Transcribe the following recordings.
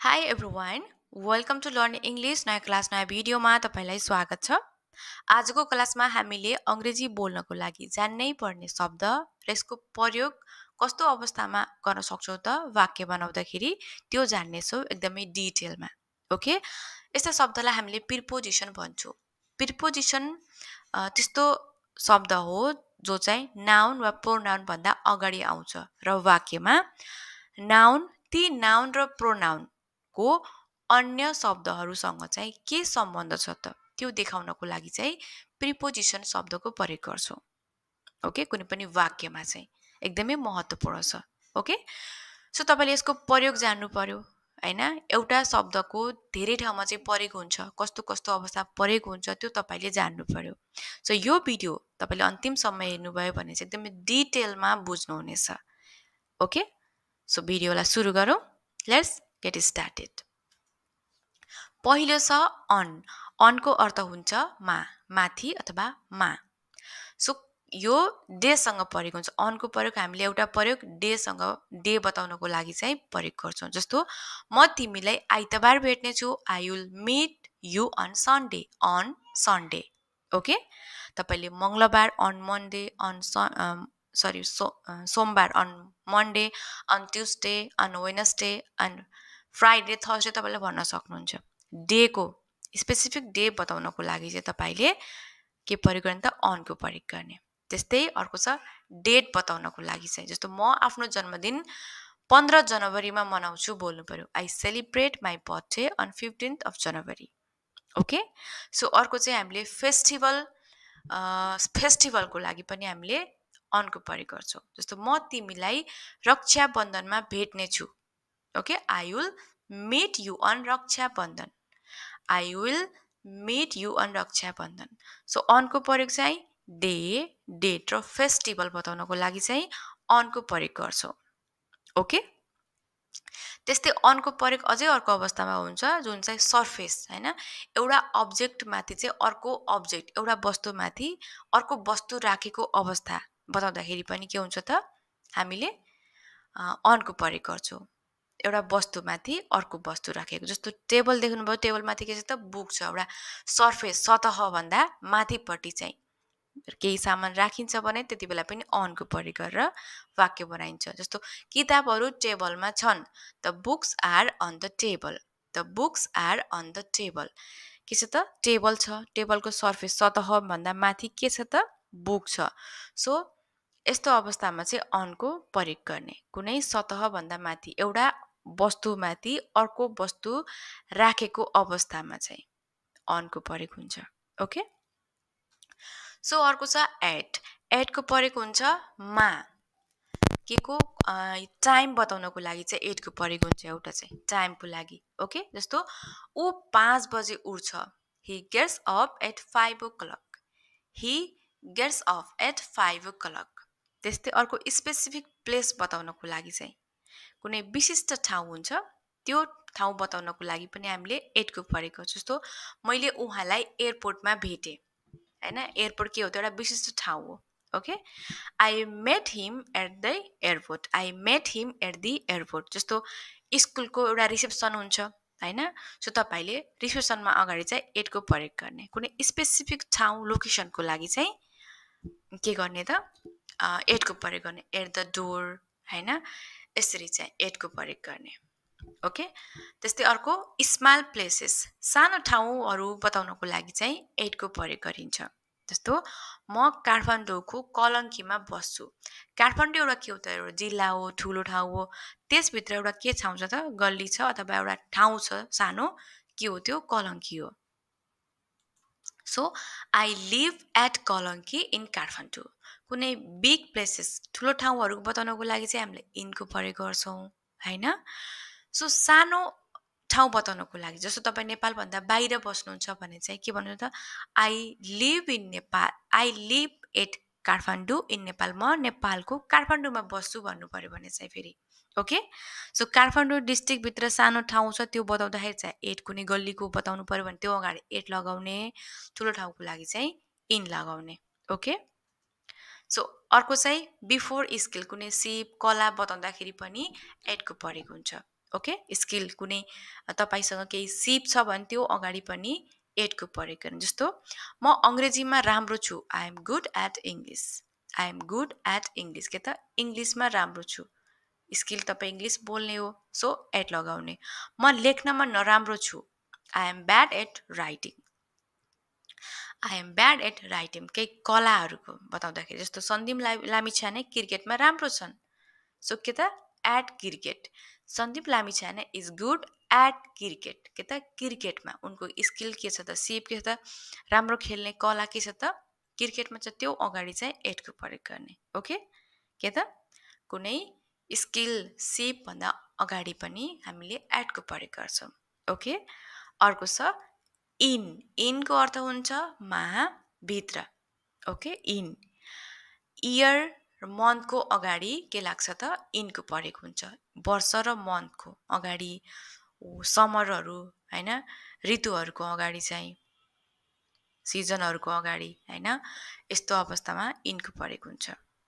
Hi everyone, welcome to Learn English नयाँ class नयाँ भिडियोमा तपाईलाई स्वागत छ। आजको क्लासमा हामीले अंग्रेजी बोल्नको लागि जान्नै पर्ने शब्द र यसको प्रयोग कस्तो अवस्थामा गर्न सक्छौ त वाक्य बनाउँदाखेरि त्यो जान्नेछौ एकदमै डिटेलमा। ओके? यस्ता शब्दलाई हामीले प्रिपोजिसन भन्छौं। प्रिपोजिसन त्यस्तो शब्द हो जो चाहिँ नाउन वा प्रोनाउन भन्दा अगाडि आउँछ र वाक्यमा नाउन ती नाउन र प्रोनाउन को अन्य शब्दहरूसँग चाहिँ के सम्बन्ध छ त त्यो देखाउनको लागि चाहिँ प्रिपोजिसन शब्दको प्रयोग गर्छौं। ओके, कुनै पनि वाक्यमा चाहिँ एकदमै महत्त्वपूर्ण छ। ओके, सो तपाईले यसको प्रयोग जान्नु पर्यो हैन। एउटा शब्दको धेरै ठाउँमा चाहिँ प्रयोग हुन्छ, कस्तो कस्तो अवस्था प्रयोग हुन्छ त्यो तपाईले जान्नु पर्यो। सो यो भिडियो तपाईले अन्तिमसम्म हेर्नुभयो भने चाहिँ एकदमै डिटेलमा बुझ्नुहुनेछ। ओके, सो भिडियोलाई सुरु गरौँ। Let's get started. पहिलो छ अन। अनको अर्थ हुन्छ मा, माथि अथवा मा। सो यो डे सँग प्रयोग हुन्छ। अनको प्रयोग हामीले एउटा प्रयोग डे सँग डे बताउनको लागि चाहिँ प्रयोग गर्छौं। जस्तो म तिमीलाई आइतबार भेट्ने छु। I will meet you on Sunday. On Sunday. Okay, तपाईले मंगलबार अन मन्डे, अन सोमबार on Monday, on Tuesday, on Wednesday, on Friday, Thursday तपाईले भन्न सक्नुहुन्छ। डे को स्पेसिफिक डे बताउनको लागि चाहिँ तपाईले के प्रयोग गर्ने त अनको प्रयोग गर्ने। त्यस्तै अर्को छ डेट बताउनको लागि चाहिँ जस्तो म आफ्नो जन्मदिन 15 जनवरीमा मनाउँछु बोल्नु पर्यो। I celebrate my birthday on 15th of January। Okay, so अर्को चाहिँ हामीले फेस्टिभलको लागि पनि हामीले अनको प्रयोग गर्छौं। जस्तो म तिमीलाई रक्षा बन्धनमा भेट्ने छु। Okay, I will meet you on Raksha Bandhan. I will meet you on Raksha Bandhan. So अनको प्रयोग चाहिँ डे, डेट र फेस्टिभल बताउनको लागि चाहिँ अनको प्रयोग गर्छौं। ओके, त्यस्तै अनको प्रयोग अझै अर्को अवस्थामा हुन्छ जुन चाहिँ सरफेस हैन। एउटा अब्जेक्ट माथि चाहिँ अर्को अब्जेक्ट, एउटा वस्तु माथि अर्को वस्तु राखेको अवस्था बताउँदाखेरि पनि के हुन्छ त हामीले अनको प्रयोग गर्छौं। एउटा वस्तुमाथि अर्को वस्तु राखेको। जस्तो टेबल देख्नुभयो, टेबल माथि के छ त बुक छ। एउटा सरफेस, सतह भन्दा माथिपट्टि चाहिँ केही सामान राखिन्छ भने त्यति बेला पनि अनको प्रयोग गरेर वाक्य बनाइन्छ। जस्तो किताबहरू टेबलमा छन्। The books are on the table. The books are on the table. के छ त टेबल छ, टेबलको सरफेस सतह भन्दा माथि के छ त बुक छ। सो यस्तो अवस्थामा चाहिँ अनको प्रयोग गर्ने। कुनै सतह भन्दा माथि एउटा वस्तुमाथि अर्को वस्तु राखेको अवस्थामा चाहिँ अनको प्रयोग हुन्छ। ओके, सो अर्को छ एट। एटको प्रयोग हुन्छ मा। के को टाइम बताउनको लागि चाहिँ एटको प्रयोग हुन्छ। एउटा चाहिँ टाइमको लागि। ओके, जस्तो ऊ 5 बजे उठ्छ। he gets up at 5 o'clock। he gets up at 5 o'clock। त्यस्तै अर्को स्पेसिफिक प्लेस बताउनको लागि चाहिँ कुनै विशिष्ट ठाउँ हुन्छ, त्यो ठाउँ बताउनको लागि पनि हामीले एटको प्रयोग गर्छौं। जस्तो मैले उहाँलाई एयरपोर्टमा भेटे हैन। एयरपोर्ट के हो त एउटा विशिष्ट ठाउँ हो। Okay, I met him at the airport. I met him at the airport. जस्तो स्कुलको एउटा रिसेप्सन हुन्छ हैन। सो तपाईले रिसेप्सनमा अगाडि चाहिँ एटको प्रयोग गर्ने। कुनै स्पेसिफिक ठाउँ लोकेसनको लागि चाहिँ के गर्ने त एटको प्रयोग गर्ने। एट द डोर हैन, यसरी चाहिँ एटको प्रयोग गर्ने। ओके, त्यस्तै अर्को स्मल प्लेसेस, सानो ठाउँहरू बताउनको लागि चाहिँ एटको प्रयोग गरिन्छ। जस्तो म काठमाडौँको कलंकीमा बस्छु। काठमाडौँ एउटा के हो त एउटा जिल्ला हो, ठुलो ठाउँ हो। त्यसभित्र एउटा के ठाउँ छ त गल्ली छ अथवा एउटा ठाउँ छ सानो, के हो त्यो कलंकी हो। So I live at Kalanki in Kathmandu. कुनै बिग प्लेसेस ठुलो ठाउँहरू बताउनको लागि चाहिँ हामीले इनको प्रयोग गर्छौं हैन। सो सानो ठाउँ बताउनको लागि जस्तो तपाई नेपाल भन्दा बाहिर बस्नुहुन्छ भने चाहिँ के भन्नु त I live in Nepal. I live at Kathmandu in Nepal. म नेपालको काठमाडौँमा बस्छु भन्नु पर्यो भने चाहिँ फेरि। ओके, सो काठमाडौँ डिस्ट्रिक्ट भित्र सानो ठाउँ छ त्यो बताउँदाखेरि चाहिँ एट, कुनै गल्लीको बताउनु पर्यो भने त्यो अगाडि एट लगाउने, ठुलो ठाउँको लागि चाहिँ इन लगाउने। ओके, सो अर्को चाहिँ बिफोर स्किल, कुनै सिप कला बताउँदाखेरि पनि एटको प्रयोग हुन्छ। ओके स्किल कुनै तपाईसँग केही सिप छ भने त्यो अगाडि पनि एडको प्रयोग गर्ने जस्तो म अङ्ग्रेजीमा राम्रो छु I am good at English I am good at English के त इङ्ग्लिसमा राम्रो छु स्किल तपाईँ इङ्ग्लिस बोल्ने हो सो एड लगाउने म लेख्नमा नराम्रो छु I am bad at writing I am bad at writing केही कलाहरूको बताउँदाखेरि जस्तो सन्दीप लामिछाने क्रिकेटमा राम्रो छन् सो के त at cricket Sandeep Lamichhane is good at cricket के त क्रिकेटमा उनको स्किल के छ त सिप के छ त राम्रो खेल्ने कला के छ त क्रिकेटमा चाहिँ त्यो अगाडि चाहिँ एडको प्रयोग गर्ने ओके के त कुनै स्किल सिप भन्दा अगाडि पनि हामीले एडको प्रयोग गर्छौँ ओके अर्को छ इन इनको अर्थ हुन्छ भित्र ओके इन इयर र मन्थको अगाडि के लाग्छ त इनको प्रयोग हुन्छ वर्ष र मन्थको अगाडि समरहरू हैन ऋतुहरूको अगाडि चाहिँ सिजनहरूको अगाडि हैन यस्तो अवस्थामा इनको प्रयोग हुन्छ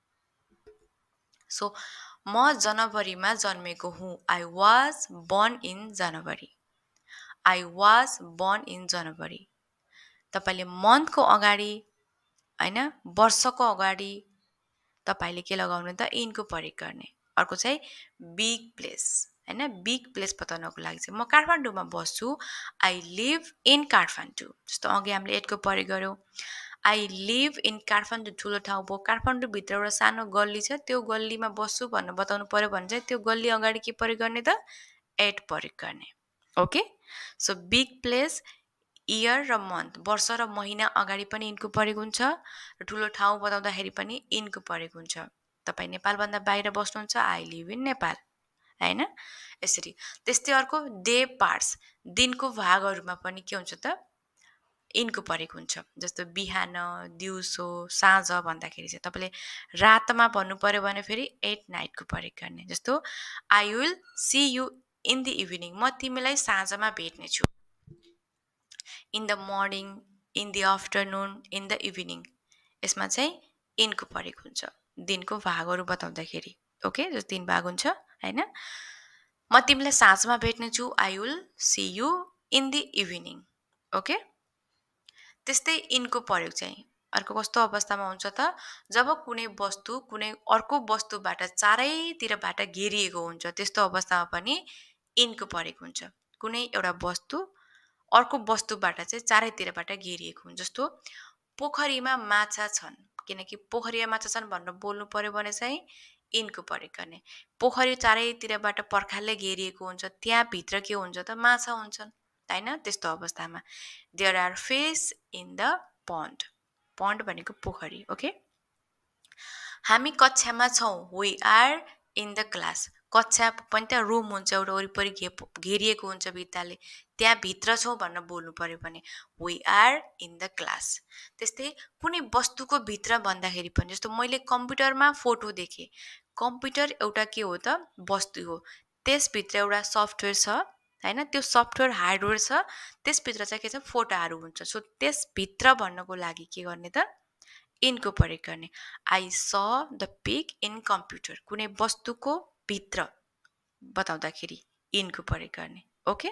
सो म जनवरीमा जन्मेको हुँ I was born in January I was born in January तपाईले मन्थको अगाडि हैन वर्षको अगाडि तपाईले के लगाउनु त इनको प्रयोग गर्ने अर्को चाहिँ बिग प्लेस हैन बिग प्लेस बताउनको लागि चाहिँ म काठमाडौँमा बस्छु आई लिभ इन काठमाडौँ जस्तो अघि हामीले एडको प्रयोग गर्यौं आई लिभ इन काठमाडौँ ठुलो ठाउँ भयो काठमाडौँ भित्र एउटा सानो गल्ली छ त्यो गल्लीमा बस्छु भन्ने बताउनु पर्यो भने चाहिँ त्यो गल्ली अगाडि के प्रयोग गर्ने त एड प्रयोग गर्ने okay so big place year र मन्थ वर्ष र महिना अगाडि पनि इनको प्रयोग हुन्छ र ठुलो ठाउँ बताउँदाखेरि पनि इनको प्रयोग हुन्छ तपाईँ नेपालभन्दा बाहिर बस्नुहुन्छ आई लिभ इन नेपाल हैन यसरी त्यस्तै अर्को डे पार्ट्स दिनको भागहरूमा पनि के हुन्छ त इनको प्रयोग हुन्छ जस्तो बिहान दिउँसो साँझ भन्दाखेरि चाहिँ तपाईले रातमा भन्नु पर्यो भने फेरि एट नाइटको प्रयोग गर्ने जस्तो I will see you in the evening म तिमीलाई साँझमा भेट्ने छु in the morning in the afternoon in the evening यसमा चाहिँ इनको प्रयोग हुन्छ दिनको भागहरू बताउँदाखेरि ओके जस्तो 3 भाग हुन्छ हैन म तिमीलाई साँझमा भेट्ने छु I will see you in the evening okay त्यस्तै इनको प्रयोग चाहिँ अर्को कस्तो अवस्थामा हुन्छ त जब कुनै वस्तु कुनै अर्को वस्तुबाट चारैतिरबाट घेरिएको हुन्छ त्यस्तो अवस्थामा पनि इनको प्रयोग हुन्छ कुनै एउटा वस्तु अर्को वस्तुबाट चाहिँ चारैतिरबाट घेरिएको हुन्छ जस्तो पोखरीमा माछा छन् किनकि पोखरीमा माछा छन् भनेर बोल्नु पर्यो भने चाहिँ इनको प्रयोग गर्ने पोखरी चारैतिरबाट पर्खालले घेरिएको हुन्छ त्यहाँ भित्र के हुन्छ त माछा हुन्छन् हैन त्यस्तो अवस्थामा there are fish in the pond pond भनेको पोखरी ओके हामी कक्षामा छौं we are in the class कक्षा पनि त रुम हुन्छ एउटा वरिपरि घेरिएको हुन्छ भित्ताले त्यहाँ भित्र छौं भनेर बोल्नु पर्यो भने we are in the class त्यस्तै कुनै वस्तुको भित्र भन्दाखेरि पनि जस्तो मैले कम्प्युटरमा फोटो देखे कम्प्युटर एउटा के हो त वस्तु हो त्यसभित्र एउटा सफ्टवेयर छ हैन त्यो सफ्टवेयर हार्डवेयर छ त्यसभित्र चाहिँ के छ फोटोहरू हुन्छ सो त्यसभित्र भन्नको लागि के गर्ने त इनको प्रयोग गर्ने आई स द पिक इन कम्प्युटर कुनै वस्तुको भित्र बताउँदाखेरि इनको प्रयोग गर्ने ओके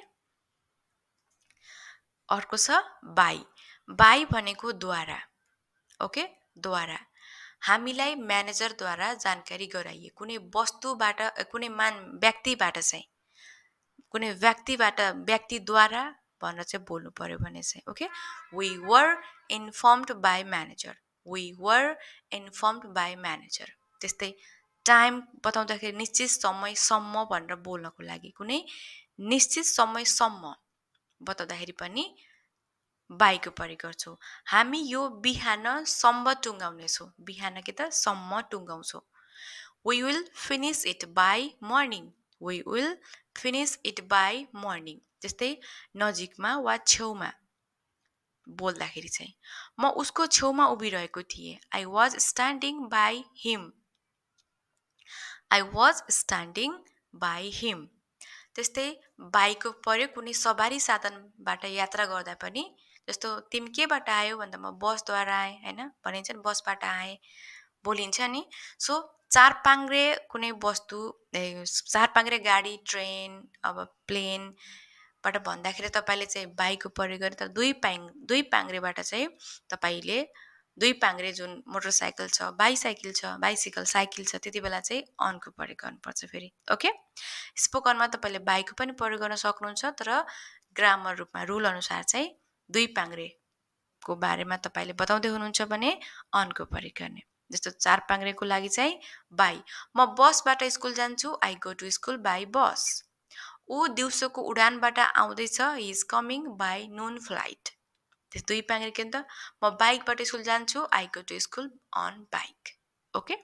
अर्को छ बाई बाई भनेको द्वारा ओके द्वारा हामीलाई म्यानेजरद्वारा जानकारी गराइए कुनै वस्तुबाट कुनै व्यक्तिबाट चाहिँ कुनै व्यक्तिद्वारा भनेर चाहिँ बोल्नु पर्यो भने चाहिँ okay we were informed by manager we were informed by manager त्यस्तै टाइम बताउँदाखेरि निश्चित समयसम्म भनेर बोल्नको लागि कुनै निश्चित समयसम्म बताउँदाखेरि पनि बाईको प्रयोग गर्छौँ हामी यो बिहान सम्म टुङ्गाउनेछौँ बिहान के त सम्म टुङ्गाउँछौँ we will finish it by morning we will finish it by morning त्यस्तै नजिकमा वा छेउमा बोल्दाखेरि चाहिँ म उसको छेउमा उभिरहेको थिएँ I was standing by him I was standing by him त्यस्तै बाइकको प्रयोग कुनै सवारी साधनबाट यात्रा गर्दा पनि जस्तो तिमी केबाट आयो भन्दा म बसद्वारा आएँ हैन भनिन्छ नि बसबाट आएँ बोलिन्छ नि सो चार पाङ्ग्रे कुनै वस्तु चार पाङ्ग्रे गाडी ट्रेन अब प्लेनबाट भन्दाखेरि तपाईँले चाहिँ बाइकको प्रयोग गरे तर दुई पाङ्ग्रेबाट चाहिँ तपाईँले दुई पाङ्ग्रे जुन मोटरसाइकल छ बाइसाइकल साइकल छ त्यति बेला चाहिँ अनको प्रयोग गर्नुपर्छ फेरि ओके स्पोकनमा तपाईँले बाइकको पनि प्रयोग गर्न सक्नुहुन्छ तर ग्रामर रूपमा रुल अनुसार चाहिँ दुई पाङ्ग्रेको बारेमा तपाईँले बताउँदै हुनुहुन्छ भने अनको प्रयोग गर्ने जस्तो चार पाङ्ग्रेको लागि चाहिँ बाई म बसबाट स्कुल जान्छु I go to school by bus ऊ दिउँसोको उडानबाट आउँदैछ he is coming by noon flight त्यस दुई पाङ्ग्रे के त म बाइकबाट स्कुल जान्छु I go to school on bike okay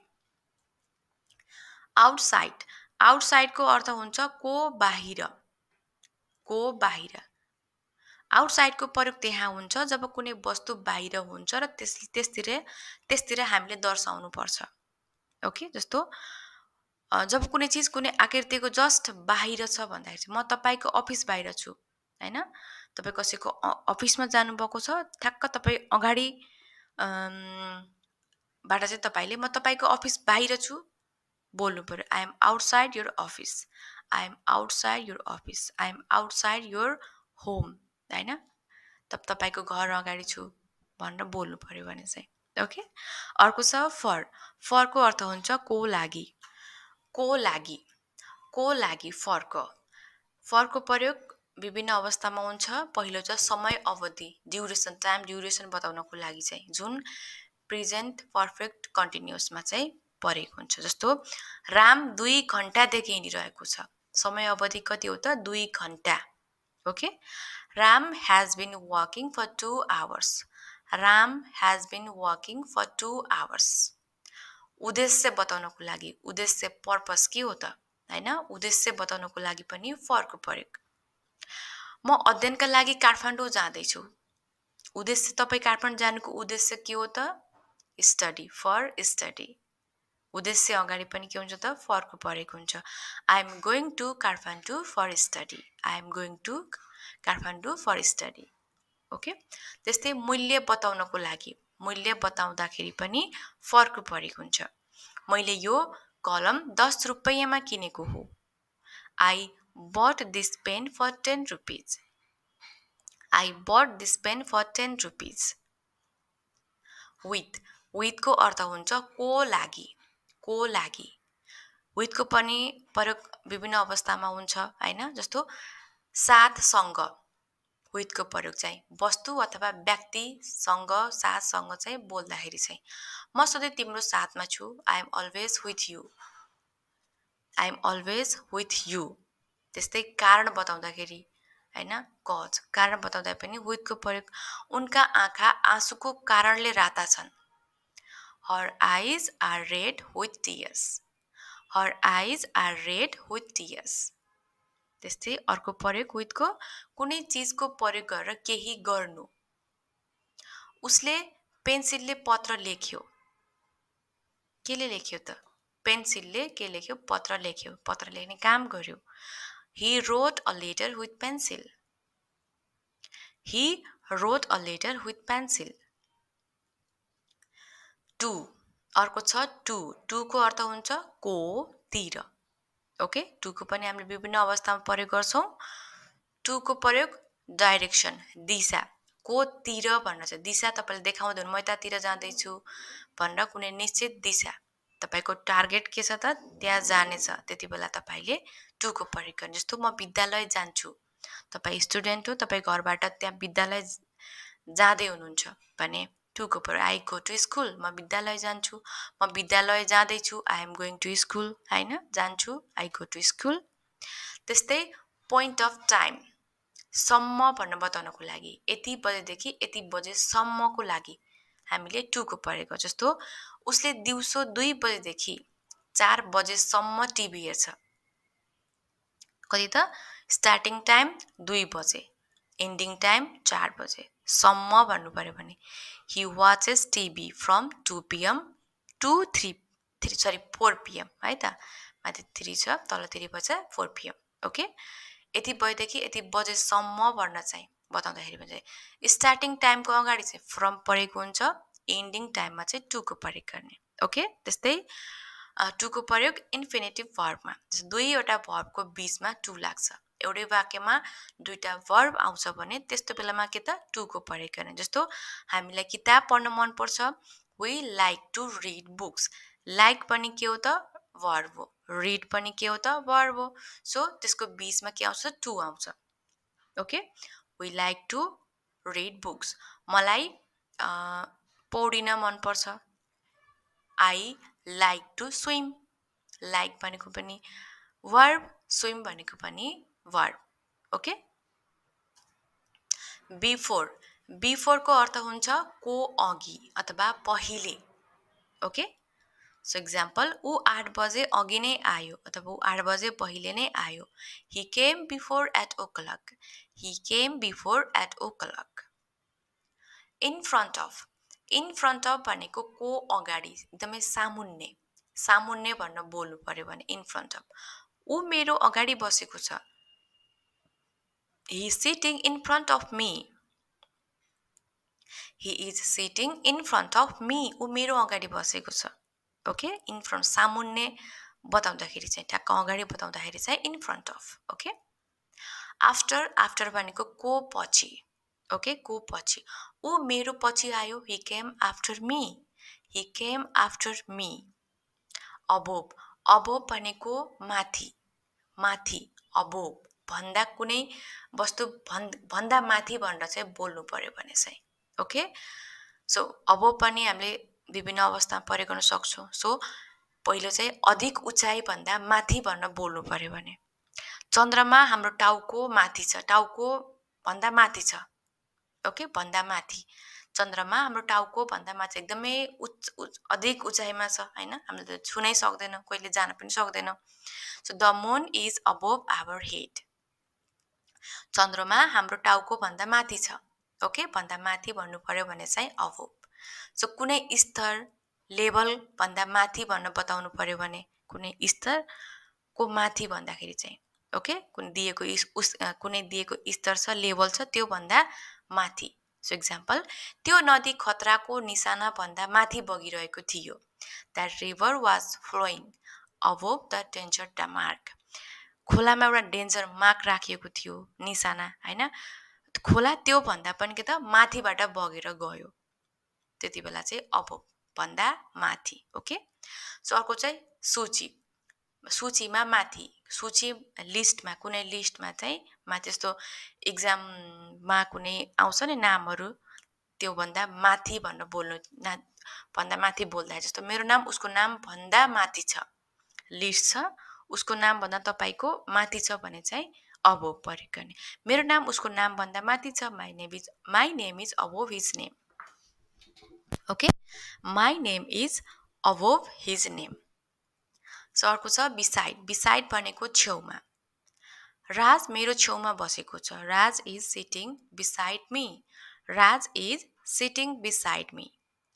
आउटसाइडको अर्थ हुन्छ को बाहिर आउटसाइडको प्रयोग त्यहाँ हुन्छ जब कुनै वस्तु बाहिर हुन्छ र त्यसतिर हामीले दर्शाउनु पर्छ ओके जस्तो जब कुनै चीज कुनै आकृतिको जस्ट बाहिर छ भन्दाखेरि चाहिँ म तपाईको अफिस बाहिर छु हैन तपाई कसैको अफिसमा जानु भएको छ ठ्याक्क तपाई अगाडि बाट चाहिँ तपाईले म तपाईको अफिस बाहिर छु बोल्नु पर्यो I am outside your office I am outside your office I am outside your home हैन तपाईको घर अगाडि छु भनेर बोल्नु पर्यो भने चाहिँ ओके अर्को छ फरको अर्थ हुन्छ को लागि फरको प्रयोग विभिन्न अवस्थामा हुन्छ पहिलो चाहिँ समय अवधि टाइम ड्युरेसन बताउनको लागि चाहिँ जुन प्रेजेन्ट पर्फेक्ट कन्टिन्युअसमा चाहिँ परेको हुन्छ जस्तो राम 2 घण्टादेखि हिँडिरहेको छ समय अवधि कति हो त 2 घण्टा okay Ram has been walking for 2 hours Ram has been walking for 2 hours उद्देश्य बताउनको लागि उद्देश्य पर्पस के हो त हैन उद्देश्य बताउनको लागि पनि फरको प्रयोग म अध्ययनका लागि काठमाडौँ जाँदै छु उद्देश्य तपाई काठमाडौँ जानुको उद्देश्य के हो त स्टडी फर स्टडी उद्देश्य अगाडि पनि के हुन्छ त फरको प्रयोग हुन्छ I am going to Kathmandu for study I am going to Kathmandu for study okay त्यस्तै मूल्य बताउनको लागि मूल्य बताउँदाखेरि पनि फरको प्रयोग हुन्छ मैले यो कलम 10 रुपैयाँमा किनेको हो I bought this pen for 10 rupees I bought this pen for 10 rupees with को अर्थ हुन्छ को लागि with को पनि प्रयोग विभिन्न अवस्थामा हुन्छ हैन जस्तो साथसँग with को प्रयोग चाहिँ वस्तु अथवा व्यक्तिसँग साथसँग चाहिँ बोल्दाखेरि चाहिँ म सधैँ तिम्रो साथमा छु I am always with you त्यस्तै कारण बताउँदाखेरि हैन कज कारण बताउँदा पनि with को प्रयोग उनका आँखा आँसुको कारणले राता छन् her eyes are red with tears त्यस्तै अर्को प्रयोग with को कुनै चीजको प्रयोग गरेर केही गर्नु उसले पेन्सिलले पत्र लेख्यो केले लेख्यो त पेन्सिलले के लेख्यो पत्र लेख्ने काम गर्यो He wrote a letter with pencil. 2 अर्को छ टु को अर्थ हुन्छ को तिर ओके 2 को पनि हामीले विभिन्न अवस्थामा प्रयोग गर्छौं 2 को प्रयोग डाइरेक्सन दिशा को तिर भन्न चाहिँ दिशा तपाईले देखाउँदै हुनु म यतातिर जाँदै छु भनेर कुनै निश्चित दिशा तपाईको टार्गेट के छ त त्यहाँ जाने छ त्यतिबेला तपाईले 2 को प्रयोग गर्ने जस्तो म विद्यालय जान्छु तपाई स्टुडेन्ट हो तपाई घरबाट त्यहाँ विद्यालय जाँदै हुनुहुन्छ भने 2 को प्रयोग आई गो टु स्कुल म विद्यालय जान्छु म विद्यालय जाँदै छु I am going to school हैन जान्छु आई गो टु स्कुल त्यस्तै पोइन्ट अफ टाइम सम्म भन्न बताउनको लागि यति बजेदेखि यति बजेसम्मको लागि हामीले 2 को प्रयोग गर्छौं जस्तो उसले दिउँसो 2 बजेदेखि 4 बजेसम्म टिभी हेर्छ कति त स्टार्टिङ टाइम 2 बजे एन्डिङ टाइम 4 बजे सम्म भन्नु पर्यो भने he watches TV from 2 pm to 4 pm है त माथि 3 छ तल 3 बजे 4 pm ओके यति बजेदेखि यति बजेसम्म भन्न चाहिँ बताउँदाखेरि चाहिँ स्टार्टिङ टाइमको अगाडि चाहिँ फ्रम परेको हुन्छ एन्डिङ टाइममा चाहिँ 2 को प्रयोग गर्ने ओके त्यस्तै टुको प्रयोग इन्फिनेटिभ भर्बमा, दुईवटा भर्बको बीचमा टु लाग्छ। एउटै वाक्यमा दुईटा भर्ब आउँछ भने त्यस्तो बेलामा के त टुको प्रयोग गर्ने। जस्तो हामीलाई किताब पढ्न मनपर्छ, we like to read books. Like पनि के हो त भर्ब हो, रिड पनि के हो त भर्ब हो। सो त्यसको बीचमा के आउँछ टु आउँछ। Okay, we like to read books. मलाई पौडिन मनपर्छ, I like to swim. Like भनेको पनि वर्ब, स्विम भनेको पनि वर्ब। ओके, बिफोर, बिफोरको अर्थ हुन्छ को अघि अथवा पहिले। ओके, सो एक्जाम्पल, ऊ 8 बजे अघि नै आयो अथवा ऊ 8 बजे पहिले नै आयो। He came before eight o'clock. He came before eight o'clock. In front of, in front of भनेको को अगाडि, एकदमै सामुन्ने, सामुन्ने भनेर बोल्नु पर्यो भने इन फ्रन्ट अफ। ऊ मेरो अगाडि बसेको छ, he is sitting in front of me. he is sitting in front of me. ऊ मेरो अगाडि बसेको छ। ओके, इन फ्रन्ट सामुन्ने बताउँदाखेरि चाहिँ, ठ्याक्क अगाडि बताउँदाखेरि चाहिँ in front of. Okay, after, after भनेको को पछि। ओके, को पछि, ऊ मेरो पछि आयो, he came after me. he came after me. Above, above भनेको माथि, माथि, अबोभ भन्दा कुनै वस्तु भन्दा माथि भनेर चाहिँ बोल्नु पर्यो भने चाहिँ। ओके, सो अबोभ पनि हामीले विभिन्न अवस्थामा प्रयोग गर्न सक्छौँ। सो पहिलो चाहिँ अधिक उचाइ भन्दा माथि भनेर बोल्नु पर्यो भने, चन्द्रमा हाम्रो टाउको माथि छ, टाउको भन्दा माथि छ। ओके, भन्दा माथि, चन्द्रमा हाम्रो टाउको भन्दा माथि एकदमै अधिक उचाइमा छ हैन, हामीले त छुनै सक्दैन, कहिले जान पनि सक्दैन। So the moon is above our head. चन्द्रमा हाम्रो टाउको भन्दा माथि छ। ओके, भन्दा माथि भन्नु पर्यो भने चाहिँ अबोभ। सो कुनै स्तर, लेभल भन्दा माथि भनेर बताउनु पर्यो भने, कुनै स्तरको माथि भन्दाखेरि चाहिँ, ओके, कुनै दिएको स्तर छ, लेभल छ, त्यो भन्दा माथि। सो एक्जाम्पल, त्यो नदी खतराको निशाना भन्दा माथि बगिरहेको थियो। That river was flowing above the danger mark. खोलामा एउटा डेन्जर मार्क राखिएको थियो, निशाना हैन, खोला त्यो भन्दा पनि के त माथिबाट बगेर गयो, त्यति बेला चाहिँ अबोभ भन्दा माथि। ओके, सो अर्को चाहिँ सूची, सूचीमा माथि, सूची लिस्टमा, कुनै लिस्टमा चाहिँ माथि, जस्तो एक्जाममा कुनै आउँछ नि नामहरू, त्यो भन्दा माथि भनेर बोल्नु, भन्दा माथि बोल्दा, जस्तो मेरो नाम उसको नाम भन्दा माथि छ, लिस्ट छ, उसको नाम भन्दा तपाईँको माथि छ भने चाहिँ अबोभ प्रयोग गर्ने। मेरो नाम उसको नाम भन्दा माथि छ, my name is above his name. Okay, my name is above his name. So अर्को छ बिसाइड, बिसाइड भनेको छेउमा। राज मेरो छेउमा बसेको छ, Raj is sitting beside me. Raj is sitting beside me.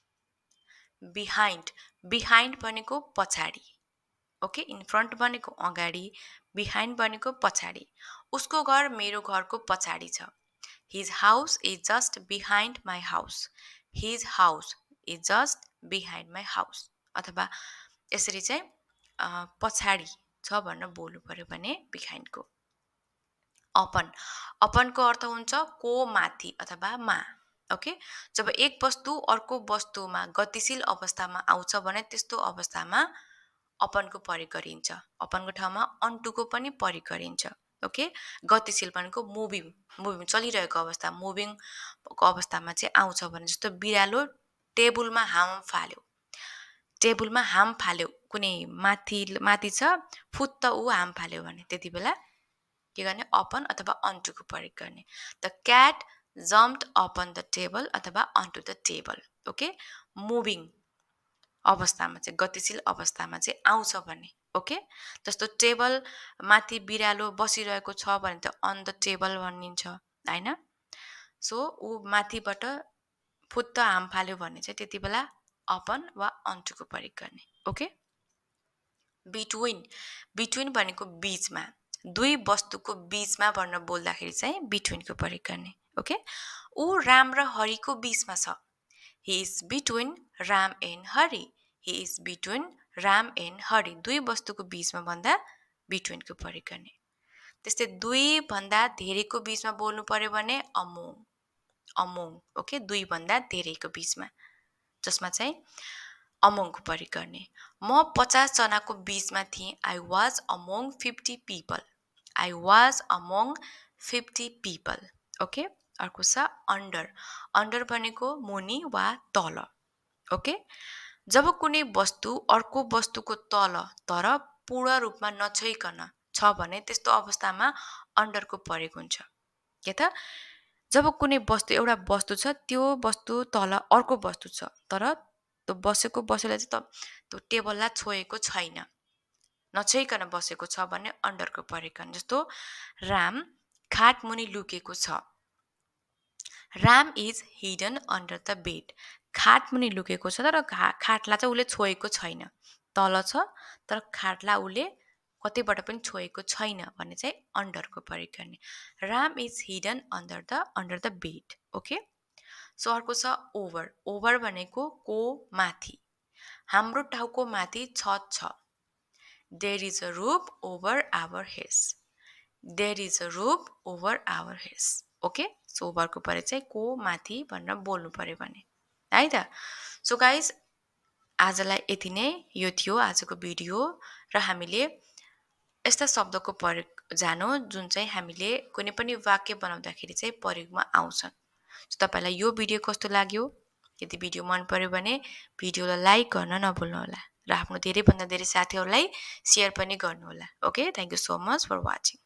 Behind, behind भनेको पछाडि। ओके, इन फ्रन्ट भनेको अगाडि, बिहाइन्ड भनेको पछाडि। उसको घर मेरो घरको पछाडि छ। His house is just behind my house. His house is just behind my house. अथवा यसरी चाहिँ पछाडि छ भनेर बोल्नु पर्यो भने बिहाइन्डको। अपन, अपनको अर्थ हुन्छ को माथि अथवा मा। ओके, जब एक वस्तु अर्को वस्तुमा गतिशील अवस्थामा आउँछ भने त्यस्तो अवस्थामा अपनको प्रयोग गरिन्छ। अपनको ठाउँमा अन्टुको पनि प्रयोग गरिन्छ। ओके, गतिशील भनेको मुभिङ, मुभिङ चलिरहेको अवस्था, मुभिङको अवस्थामा चाहिँ आउँछ भने, जस्तो बिरालो टेबलमा हाम फाल्यो, टेबलमा हाम फाल्यो, कुनै माथि छ, फुत्त ऊ हाम फाल्यो भने त्यति बेला के गर्ने, अपन अथवा अन्टुको प्रयोग गर्ने। The cat jumped upon the table अथवा onto the table. Okay, moving अवस्थामा चाहिँ, गतिशील अवस्थामा चाहिँ आउँछ भने। ओके, जस्तो टेबल माथि बिरालो बसिरहेको छ भने त अन द टेबल भनिन्छ हैन। सो ऊ माथिबाट फुत्त हाम फाल्यो भने चाहिँ त्यति बेला अपन वा अन्टुको प्रयोग गर्ने। ओके, बिट्विन, बिट्विन भनेको बीचमा, दुई वस्तुको बीचमा भनेर बोल्दाखेरि चाहिँ बिट्विनको प्रयोग गर्ने। ओके, ऊ राम र हरिको बीचमा छ। He is between Ram and Hari. He is between Ram and Hari दुई वस्तुको बीचमा भन्दा बिट्विनको प्रयोग गर्ने त्यस्तै दुई भन्दा धेरैको बीचमा बोल्नु पर्यो भने अमोङ ओके दुई भन्दा धेरैको बीचमा जसमा चाहिँ अमोङको प्रयोग गर्ने म 50 जनाको बीचमा थिएँ I was among 50 people I was among 50 people okay अर्को छ अन्डर भनेको मुनि वा तल ओके जब कुनै वस्तु अर्को वस्तुको तल तर पूर्ण रूपमा नछोइकन छ भने त्यस्तो अवस्थामा अन्डरको प्रयोग हुन्छ के त जब कुनै वस्तु एउटा वस्तु छ त्यो वस्तु तल अर्को वस्तु छ तर त्यो बसेकोले चाहिँ त्यो टेबललाई छोएको छैन नछोइकन बसेको छ भने अन्डरको प्रयोग गर्ने जस्तो राम खाट मुनि लुकेको छ Ram is hidden under the bed खाट मुनि लुकेको छ तर खाटलाई चाहिँ उसले छोएको छैन तल छ तर खाटलाई उसले कतैबाट पनि छोएको छैन भन्ने चाहिँ अन्डरको प्रयोग गर्ने Ram is hidden under the bed okay so अर्को छ ओभर भनेको को माथि हाम्रो टाउको माथि छत छ there is a roof over our heads there is a roof over our heads okay so ओभरको प्रयोग चाहिँ को माथि भनेर बोल्नु पर्यो भने है त सो गाइज आजलाई यति नै यो थियो आजको भिडियो र हामीले यस्ता शब्दको प्रयोग जानो जुन चाहिँ हामीले कुनै पनि वाक्य बनाउँदाखेरि चाहिँ प्रयोगमा आउँछन् सो तपाईलाई यो भिडियो कस्तो लाग्यो यदि भिडियो मन पर्यो भने भिडियोलाई लाइक गर्न नभुल्नु होला र आफ्नो धेरैभन्दा धेरै साथीहरूलाई सेयर पनि गर्नु होला okay thank you so much for watching